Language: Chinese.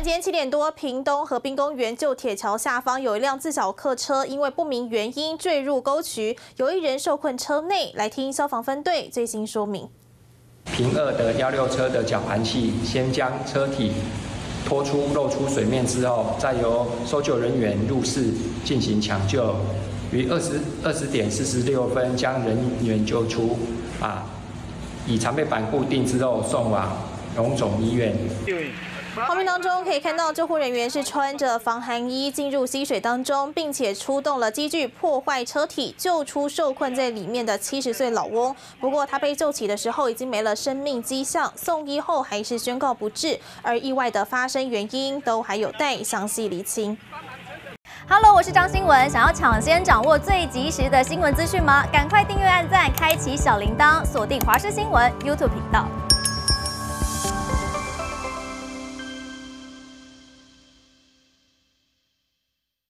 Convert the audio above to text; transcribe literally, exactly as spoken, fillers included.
今天七点多，屏东河滨公园旧铁桥下方有一辆自小客车，因为不明原因坠入沟渠，有一人受困车内。来听消防分队最新说明。 平二的幺六车的绞盘器先将车体拖出露出水面之后，再由搜救人员入室进行抢救。于二十二十点四十六分将人员救出，啊，以常备板固定之后送往荣总医院。 画面当中可以看到，救护人员是穿着防寒衣进入溪水当中，并且出动了机具破坏车体，救出受困在里面的七十岁老翁。不过他被救起的时候已经没了生命迹象，送医后还是宣告不治，而意外的发生原因都还有待详细厘清。 Hello， 我是张新文。想要抢先掌握最及时的新闻资讯吗？赶快订阅、按赞、开启小铃铛，锁定华视新闻 YouTube 频道。